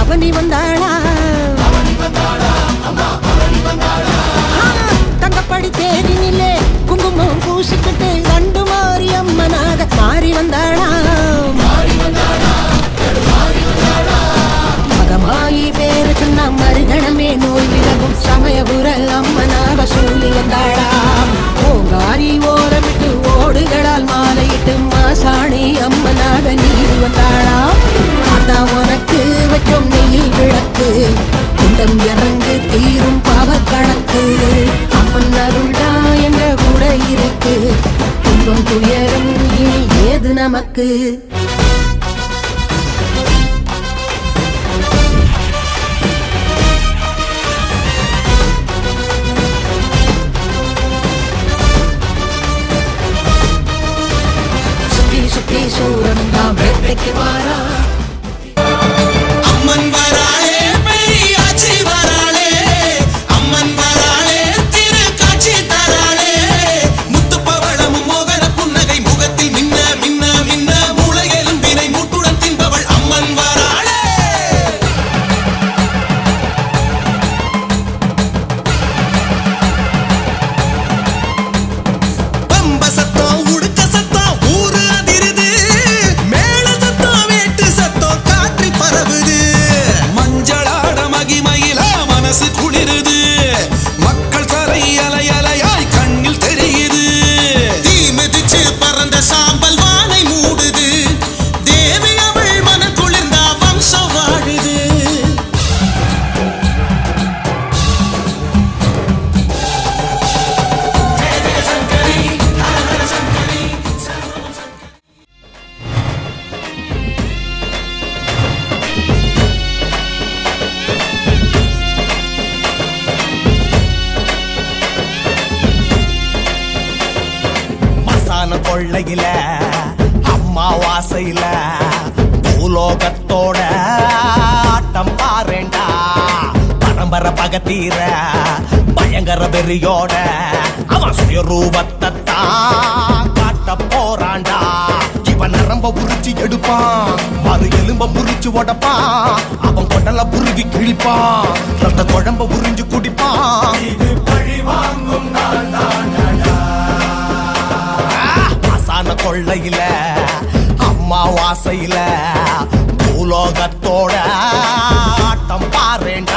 பவனி வந்தாளா தங்கப்படி தேரினிலே குங்குமம் பூசிக்கிட்டு கண்டு மாறி அம்மனாக மாறி வந்தாளா மகமாயி பேரு சொன்ன மறுகணமே நோய் விலகும் சமயபுர அம்மனாக சொல்லி வந்தாளா ஓங்காரி ஓரமிட்டு ஓடுகளால் மாலையிட்டு மாசாணி அம்மனாக நீதி வந்தாளா அதான் உனக்கு வச்சோம் நெயில் விளக்கு குண்டம் இறங்கு தீரும் பாவ கணக்கு அம்மன் அருள்டா எங்க கூட இருக்கு துன்பம் துயரம் இனி ஏது நமக்கு சுத்தி சூரன் தான் வேட்டைக்கு வாரா அம்மன் வராளே பெரியாச்சி வராளே அம்மன் வராளே திரு காட்சி தராளே முத்து பவளமும் மோகன புன்னகை முகத்தில் மின்ன மின்ன மின்ன மூளை எலும்பினை மூட்டுடன் தின்பவள் அம்மன் வராளே பம்ப சத்தம் உடுக்க சத்தம் ஊரு அதிருது மேல சத்தம் வேட்டு சத்தம் காற்றி பரவுது மஞ்சளாட மகிமையில மனசு குளிருது மக்கள் தரை அலை அலையாய் கண்ணில் தெரியுது தீ மிதிச்சு பறந்த சாம்பல் வானை மூடுது தேவி அவள் மனம் குளிர்ந்தா வம்சம் வாழுது மசான கொள்ளையில அம்மாவாசையில பூலோகத்தோட ஆட்டம் பாருண்டா பரம்பரை பகத்தீர பயங்கர வெறியோட அவன் சுயரூபத்தை தான் காட்ட போறான்டா இவன் நரம்ப புரிச்சு எடுப்பான் மறு எலும்ப புரிச்சு உடப்பான் அவன் கொடல புருவி கிழிப்பான் ரத்த குழம்ப புரிஞ்சு குடிப்பான் இது பழி வாங்கும் நாள் தானடா மசான கொள்ளையில அம்மாவாசையில பூலோகத்தோட ஆட்டம் பாருண்டா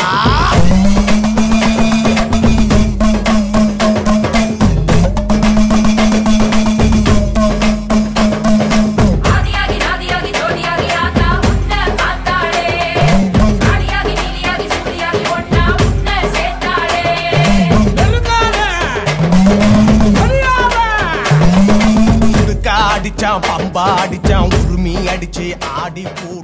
ஆதியாகி நாதியாகி ஜோடியாகி ஆத்தா உன்னை பார்த்தாளே ஆடியாகி நீலியாகி சூரியாகி ஒன்னா உன்னை சேர்த்தாளே அடிச்சான் பம்பா அடிச்சான் உரிமை அடிச்சு ஆடி கூட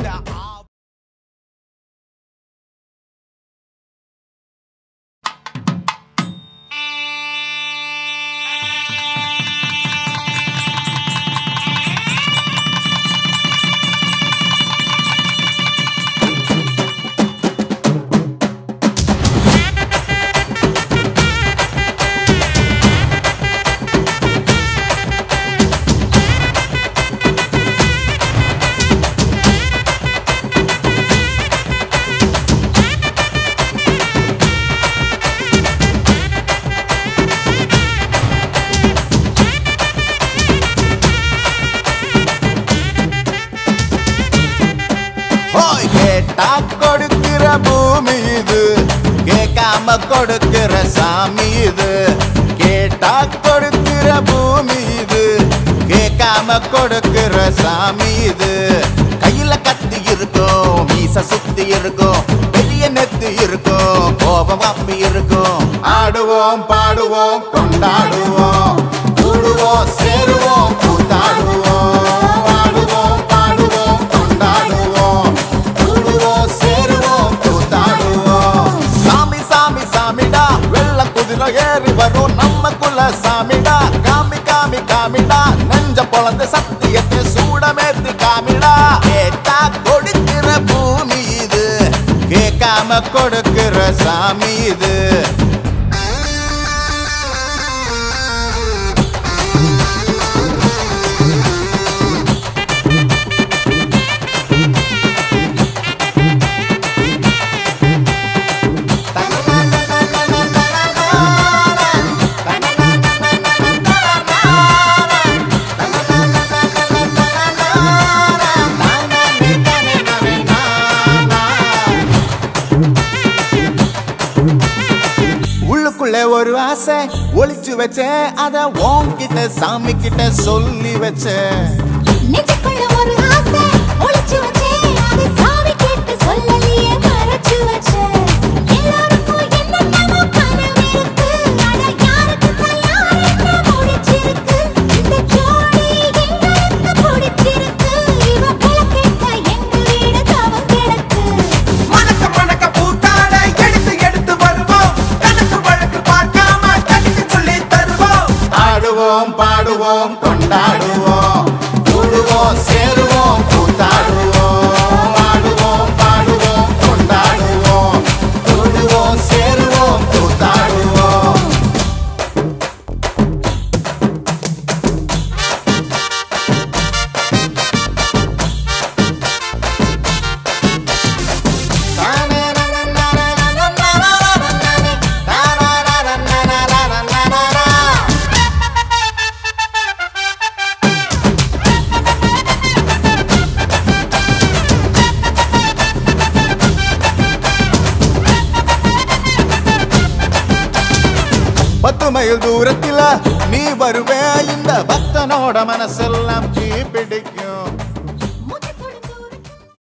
கொடுக்கிற பூமி இது கேட்காம கொடுக்கிற சாமி இது கேட்டா கொடுக்கிற பூமி இது கேட்காம கொடுக்கிற சாமி இது கையில கத்தி இருக்கும் மீச சுத்தி இருக்கும் பெரிய நெத்தி இருக்கும் கோபம் அப்பி இருக்கும் ஆடுவோம் பாடுவோம் கொண்டாடுவோம் கூடுவோம் சேருவோம் கூத்தாடுவோம் ஆடுவோம் பாடுவோம் கொண்டாடுவோம் கூடுவோம் சேருவோம் கூத்தாடுவோம் சாமி சாமி சாமிடா வெள்ள குதிரை ஏறி வரும் நம்ம குல சாமிடா காமி காமி காமிடா நெஞ்ச பொழந்த சத்தியத்தை சூடமேத்தி காமிடா கேட்டா கொடுக்கிற பூமி இது கேட்காம கொடுக்கிற சாமி இது உள்ளுக்குள்ள ஒரு ஆசை ஒளிச்சு வச்சேன், அத உன்கிட்ட சாமி கிட்ட சொல்லி வச்சேன். நெஞ்சுக்குள்ள ஒரு ஆசை ஒளிச்சு வச்சேன், அதை சாமி கிட்ட சொல்லலையே மறைச்சு வச்சேன். எல்லாருக்கும் என்னென்னமோ கனவு இருக்கு, அட யாருக்கு யார் என்ன முடிச்சிருக்கு. இந்த ஜோடி எங்களுக்கு பிடிச்சிருக்கு, இவ கிழக்கிட்ட எங்க வீடு தவம் கிடக்கு. மணக்க மணக்க பூத்தாட எடுத்து எடுத்து வருவோம், கணக்கு வழக்கு பார்க்காம கணிக்கு சொல்லி தருவோம். ஆடுவோம் பாடுவோம் கொண்டாடுவோம், கூடுவோம் சேருவோம் கூத்தாடுவோம். ஆடுவோம் பாடுவோம் கொண்டாடுவோம், கூடுவோம் சேருவோம் கூத்தாடுவோம். பத்து மைல் தூரத்தில நீ வருவே, இந்த பக்தனோட மனசெல்லாம் தீ பிடிக்கும். முகத்தோடு தூரத்தில்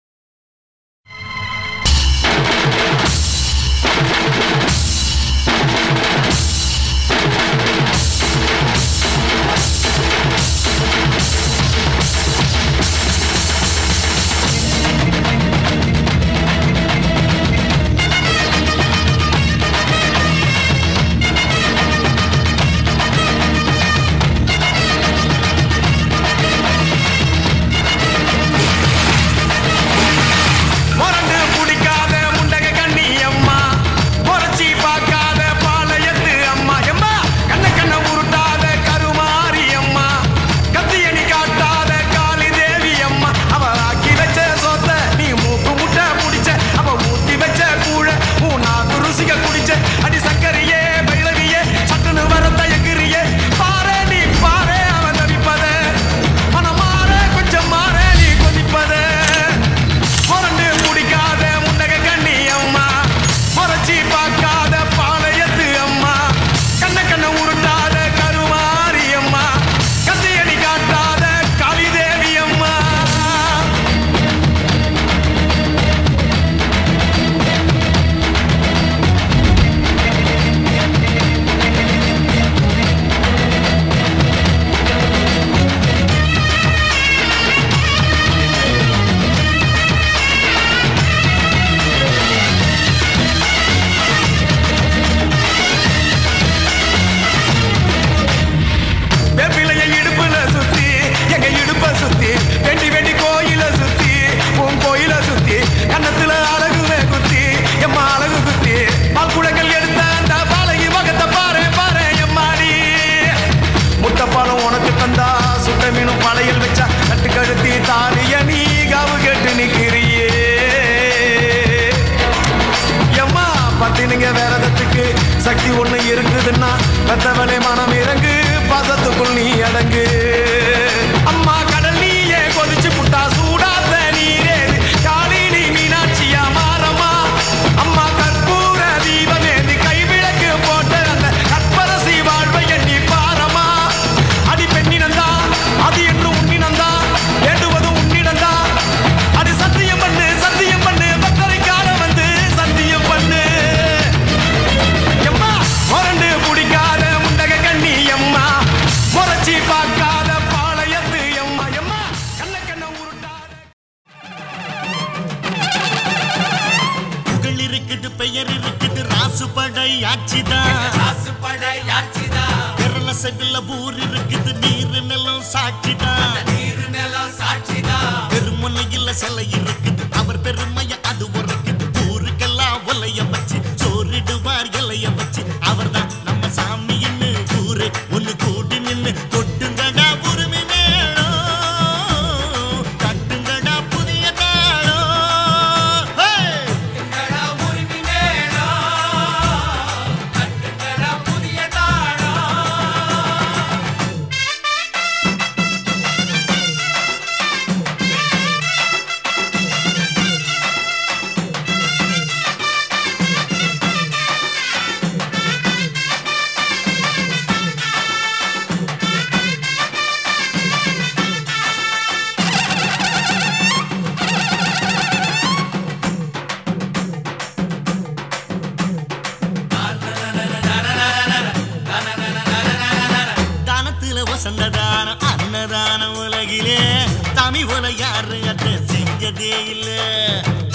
முரண்டு பிடிக்காத முண்டக கண்ணி அம்மா, முறைச்சி பார்க்காத பாளையத்து அம்மா. எம்மா கண்ண கண்ண உருட்டாத கருமாரி அம்மா, கத்தியணி காட்டாத காளி தேவி அம்மா. அவ ஆக்கி வச்ச சொத்த நீ மூக்கு முட்டை முடிச்ச, அவ ஊத்தி வச்ச கூழ மூணாக்கு ருசிக குடிச்ச. அடி சக்கரியே பைரவியே சட்டுன்னு வர தயக்கிறியே, பாரு நீ பாரு அவ தவிப்பத, மனமாற கொஞ்சம் மாற நீ கொதிப்பத. முரண்டு முடிக்காத முண்டக கண்ணி அம்மா, முறைச்சி பார்க்காத பாளையத்து அம்மா, கண்ண கண்ண உருட்டாத கருமாரி அம்மா, கத்தியடி காட்டாத காளி தேவி அம்மா. வெப்பிலைய இடுப்புல சுத்தி எங்க இடுப்ப சுத்தி, வெண்டி வெண்டி கோயில சுத்தி உன் கோயில சுத்தி, கண்ணத்துல அழகுவே குத்தி எம்மா அழகு குத்தி. பால்குடங்கள் எடுத்த அந்த பாலகி மகத்தை பாரு பாரு எம்மாடி. முட்டைப்பாலம் உனக்கு தந்தா சுட்ட மீனும் பழையில் வச்சா கட்டு கழுத்தி தாலிய நீ காவு கேட்டு நிக்கிறியே. எம்மா பத்தினிங்க வேறதத்துக்கு சக்தி ஒண்ணு இருக்குதுன்னா பெத்தவனே மனம் இறங்கு, பாசத்துக்குள் நீ அடங்கு. அம்மா கடல் நீயே கொதிச்சு புட்டா சூடாத நீரே, காளி நீ மீனாட்சியா மாறம்மா. அம்மா கற்பூர தீபமேந்தி கைவிளக்கு போட்ட அந்த கற்பரசி வாழ்வை எண்ணி பாரம்மா. அடி பெண்ணினந்தா அது என்று உன்னினந்தா, வேண்டுவதும் உன்னிடந்தா. அது சத்தியம் பண்ணு பக்தரை காண வந்து சத்தியம் பண்ணு. எம்மா முரண்டு பிடிக்காத முண்டக கண்ணி அம்மா, முறைச்சி பார்க்காத பாளையத்து அம்மா. எம்மா கண்ண கண்ண உருட்டாத. புகழ் இருக்குது பெயர் இருக்குது ராசுபடை ஆட்சிதான், ராசுபடை ஆட்சிதான், விரல செவில ஊர் இருக்குது நீர் நிலம் சாட்சிதான், நீர் நிலம் சாட்சிதான். பெருமுனையில் சிலை இருக்குது அவர் பெருமைய அது உரைக்குது, ஊருக்கெல்லாம் ஒலைய வச்சு சோறிடுவார் இலைய வச்சு. அவர்தான் நம்ம சாமின்னு ஊரு ஒண்ணு கூடி நின்னு கொட்டுங்கடா உரிமை மேளம், கட்டுங்கடா புதிய தாளம். ஹே! கட்டுங்கடா உரிமை மேளம், கட்டுங்கடா புதிய தாளம். வசந்ததானம் அன்னதானம் உலகிலே தமிழ் போல யாரு அத செஞ்சதே இல்ல